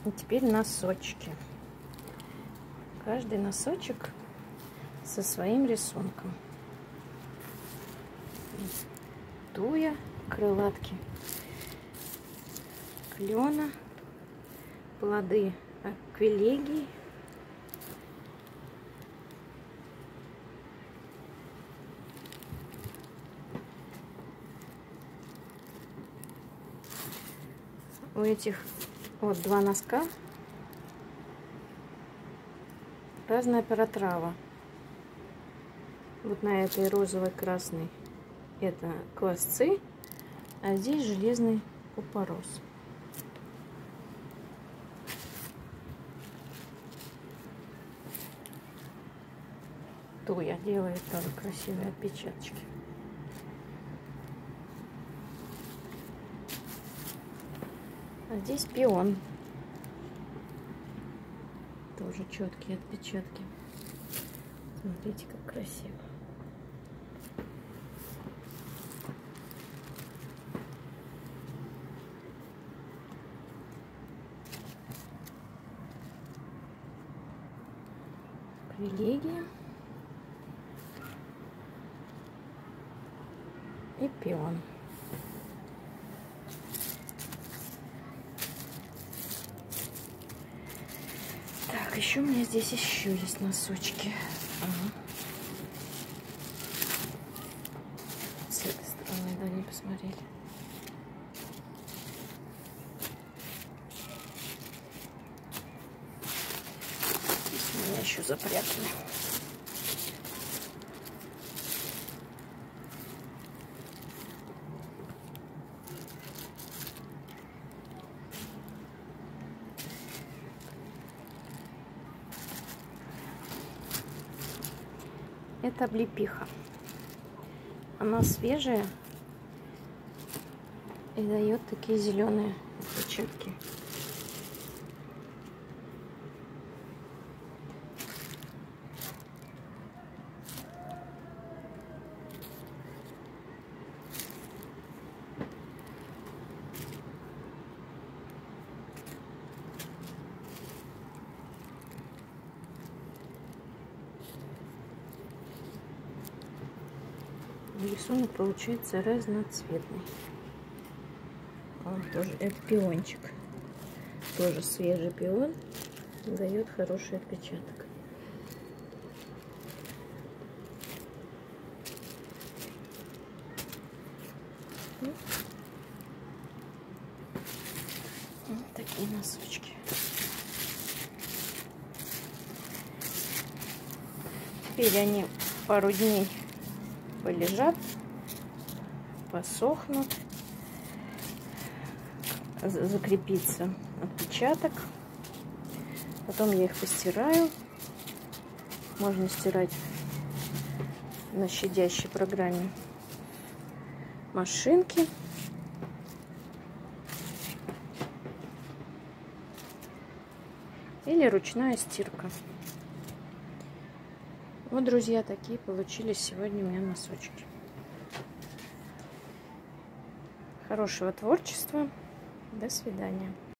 И теперь носочки. Каждый носочек со своим рисунком. Туя, крылатки клена, плоды аквилегии, у этих вот два носка разная паратрава. Вот на этой розовой красной это квасцы, а здесь железный купорос. Туя делает тоже красивые отпечаточки. А здесь пион. Тоже четкие отпечатки. Смотрите, как красиво. Аквилегия и пион. Так, еще у меня здесь еще есть носочки. Ага. С этой стороны, да, не посмотрели. Здесь у меня еще запрятаны. Это облепиха. Она свежая и дает такие зеленые отпечатки. Рисунок получается разноцветный. Он тоже, это пиончик. Тоже свежий пион. Дает хороший отпечаток. Вот такие носочки. Теперь они пару дней полежат, посохнут, закрепится отпечаток. Потом я их постираю. Можно стирать на щадящей программе машинки. Или ручная стирка. Вот, друзья, такие получились сегодня у меня носочки. Хорошего творчества. До свидания.